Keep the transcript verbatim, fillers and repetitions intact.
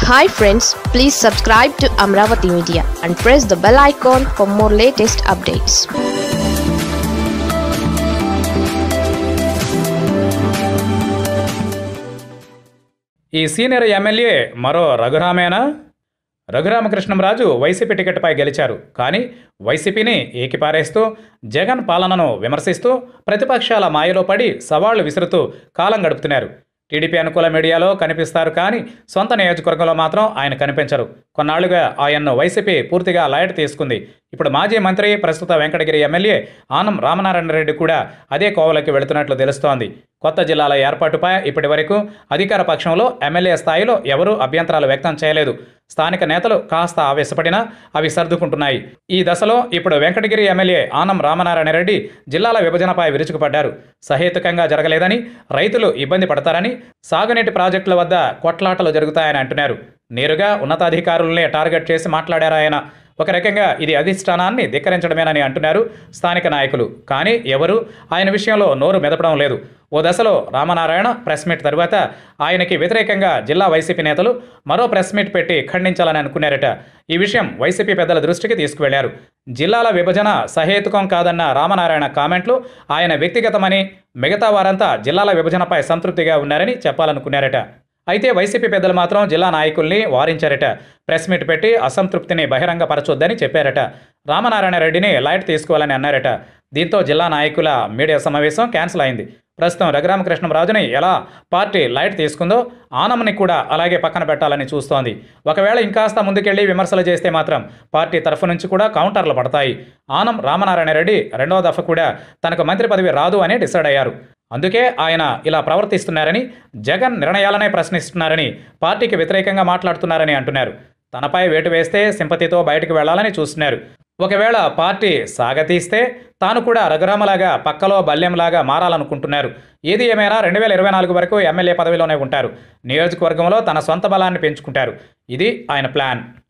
Hi friends, please subscribe to Amaravathi Media and press the bell icon for more latest updates. ఈ senior MLA మరో రఘు రామేనా? Raghu Ramakrishnam Raju YCP టికెట్పై గెలిచారు. కానీ వైసీపీని ఏకిపారేస్తూ జగన్ పాలనను విమర్శిస్తూ ప్రతిపక్షాల మాయలో పడి సవాళ్లు విసురుతూ కాలం గడుపుతున్నారు. టీడీపీ అనుకూల మీడియాలో కనిపిస్తారు కానీ సొంత నియోజకవర్గంలో మాత్రం ఆయన కనిపించరు. కొన్నాళ్లుగా ఆయన్ను వైసీపీ పూర్తిగా లైట్ తీసుకుంది. ఇప్పుడు మాజీ మంత్రి, ప్రస్తుత వెంకటగిరి ఎమ్మెల్యే ఆనం రామనారాయణ రెడ్డి కూడా అదే కోవలోకి వెళుతున్నట్లు తెలుస్తోంది. కొత్త జిల్లాల ఏర్పాటుపై ఇప్పటి వరకు అధికార పక్షంలో ఎమ్మెల్యే స్థాయిలో ఎవరూ అభ్యంతరాలు వ్యక్తం చేయలేదు. స్థానిక నేతలు కాస్త ఆవేశపడినా అవి సర్దుకుంటున్నాయి. ఈ దశలో ఇప్పుడు వెంకటగిరి ఎమ్మెల్యే ఆనం రామనారాయణ రెడ్డి జిల్లాల విభజనపై విరుచుకుపడ్డారు. సహేతుకంగా జరగలేదని, రైతులు ఇబ్బంది పడతారని, సాగునీటి ప్రాజెక్టుల వద్ద కొట్లాటలు జరుగుతాయని అంటున్నారు. నేరుగా ఉన్నతాధికారులనే టార్గెట్ చేసి మాట్లాడారు ఆయన. ఒక రకంగా ఇది అధిష్టానాన్ని ధిక్కరించడమేనని అంటున్నారు స్థానిక నాయకులు. కానీ ఎవరు ఆయన విషయంలో నోరు మెదపడం లేదు. ఓ దశలో రామనారాయణ ప్రెస్ మీట్ తరువాత ఆయనకి వ్యతిరేకంగా జిల్లా వైసీపీ నేతలు మరో ప్రెస్ మీట్ పెట్టి ఖండించాలని అనుకున్నారట. ఈ విషయం వైసీపీ పెద్దల దృష్టికి తీసుకువెళ్లారు. జిల్లాల విభజన సహేతుకం కాదన్న రామనారాయణ కామెంట్లు ఆయన వ్యక్తిగతమని, మిగతా వారంతా జిల్లాల విభజనపై సంతృప్తిగా ఉన్నారని చెప్పాలనుకున్నారట. అయితే వైసీపీ పెద్దలు మాత్రం జిల్లా నాయకుల్ని వారించారట. ప్రెస్ మీట్ పెట్టి అసంతృప్తిని బహిరంగపరచొద్దని చెప్పారట. రామనారాయణ రెడ్డిని లైట్ తీసుకోవాలని అన్నారట. దీంతో జిల్లా నాయకుల మీడియా సమావేశం క్యాన్సిల్ అయింది. ప్రస్తుతం రఘురామకృష్ణం రాజుని ఎలా పార్టీ లైట్ తీసుకుందో ఆనంని కూడా అలాగే పక్కన పెట్టాలని చూస్తోంది. ఒకవేళ ఇంకాస్త ముందుకెళ్లి విమర్శలు చేస్తే మాత్రం పార్టీ తరఫు నుంచి కూడా కౌంటర్లు పడతాయి. ఆనం రామనారాయణ రెడ్డి రెండో దఫ కూడా తనకు మంత్రి పదవి రాదు అని డిసైడ్ అయ్యారు. అందుకే ఆయన ఇలా ప్రవర్తిస్తున్నారని, జగన్ నిర్ణయాలనే ప్రశ్నిస్తున్నారని, పార్టీకి వ్యతిరేకంగా మాట్లాడుతున్నారని అంటున్నారు. తనపై వేటు వేస్తే సింపతితో బయటకు వెళ్లాలని చూస్తున్నారు. ఒకవేళ పార్టీ సాగతీస్తే తాను కూడా రఘురామలాగా పక్కలో బల్యంలాగా మారాలనుకుంటున్నారు. ఏది ఏమైనా రెండు వేల ఇరవై నాలుగు వరకు ఎమ్మెల్యే పదవిలోనే ఉంటారు. నియోజకవర్గంలో తన సొంత బలాన్ని పెంచుకుంటారు. ఇది ఆయన ప్లాన్.